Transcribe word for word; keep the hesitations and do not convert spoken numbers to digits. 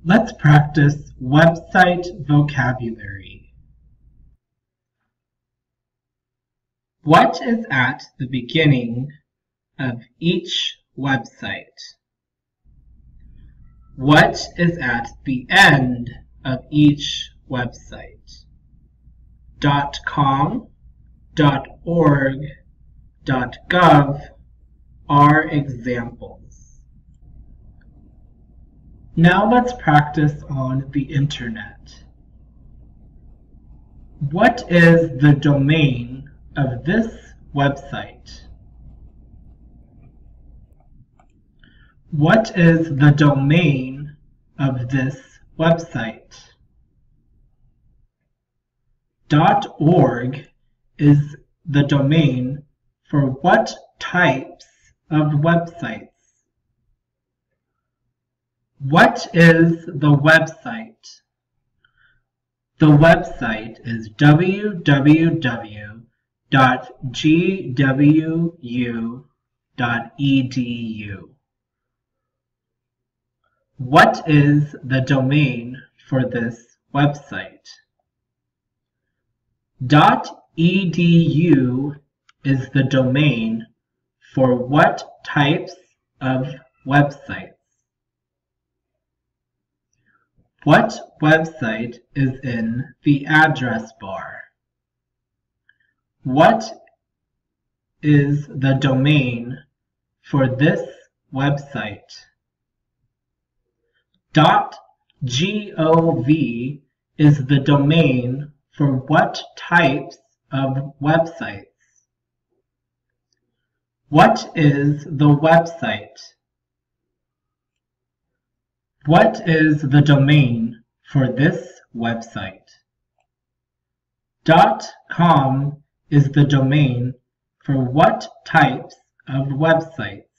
Let's practice website vocabulary. What is at the beginning of each website? What is at the end of each website? .com, .org, .gov are examples. Now let's practice on the internet. What is the domain of this website? What is the domain of this website? .org is the domain for what types of websites? What is the website? The website is w w w dot g w u dot e d u. What is the domain for this website? .edu is the domain for what types of websites? What website is in the address bar? What is the domain for this website? .gov is the domain for what types of websites? What is the website? What is the domain for this website? .com is the domain for what types of websites?